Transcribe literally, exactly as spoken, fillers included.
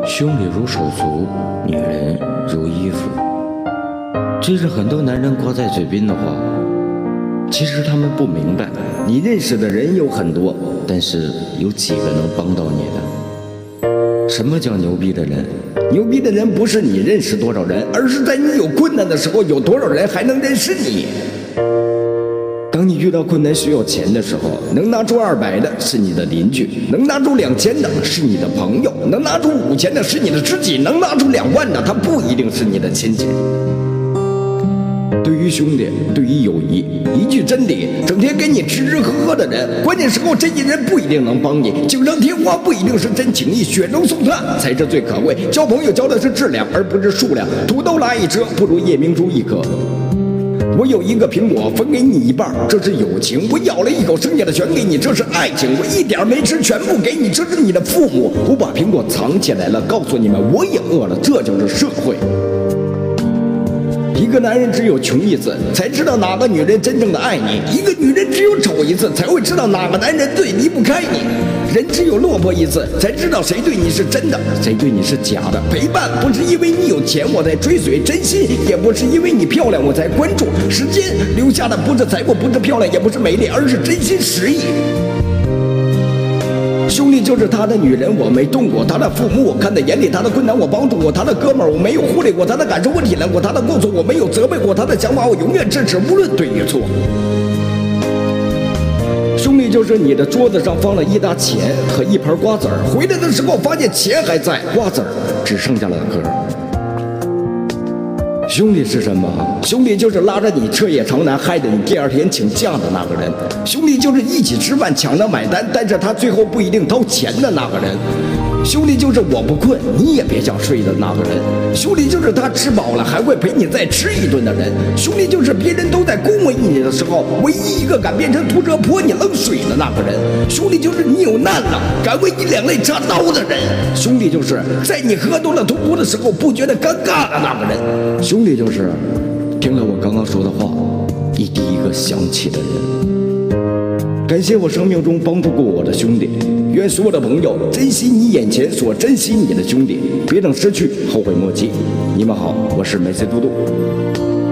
兄弟如手足，女人如衣服，这是很多男人挂在嘴边的话。其实他们不明白，你认识的人有很多，但是有几个能帮到你的？什么叫牛逼的人？牛逼的人不是你认识多少人，而是在你有困难的时候，有多少人还能认识你。当你遇到困难需要钱的时候，能拿出二百的是你的邻居，能拿出两千的是你的朋友，能拿出五千的是你的知己，能拿出两万的他不一定是你的亲戚。对于兄弟，对于友谊，一句真理，整天跟你吃吃喝喝的人，关键时候这些人不一定能帮你，锦上添花不一定是真情谊，雪中送炭才是最可贵。交朋友交的是质量，而不是数量。土豆拉一车，不如夜明珠一颗。我有一个苹果，分给你一半，这是友情；我咬了一口，剩下的全给你，这是爱情；我一点没吃，全部给你，这是你的父母。我把苹果藏起来了，告诉你们，我也饿了，这就是社会。一个男人只有穷一次，才知道哪个女人真正的爱你；一个女人只有丑一次，才会知道哪个男人最离不开你。人只有落魄一次，才知道谁对你是真的，谁对你是假的。陪伴不是因为你有钱我在追随，真心也不是因为你漂亮我才关注。时间留下的不是财富，不是漂亮，也不是美丽，而是真心实意。兄弟就是他的女人，我没动过；他的父母我看在眼里，他的困难我帮助过；他的哥们儿我没有忽略过，他的感受我体谅过，他的过错我没有责备过，他的想法我永远支持，无论对与错。兄弟就是你的桌子上放了一沓钱和一盘瓜子儿，回来的时候发现钱还在，瓜子儿只剩下了壳。兄弟是什么？兄弟就是拉着你彻夜长谈，害得你第二天请假的那个人。兄弟就是一起吃饭抢着买单，但是他最后不一定掏钱的那个人。兄弟就是我不困你也别想睡的那个人。兄弟就是他吃饱了还会陪你再吃一顿的人。兄弟就是别人都在恭维你的时候，唯一一个敢变成土车泼你冷水的那个人。兄弟就是你有难了敢为你两肋插刀的人。兄弟就是在你喝多了吐哭的时候不觉得尴尬的那个人。兄弟就是听了我刚刚说的话，你第一个想起的人。感谢我生命中帮助过我的兄弟，愿所有的朋友珍惜你眼前所珍惜你的兄弟，别等失去后悔莫及。你们好，我是梅西嘟嘟。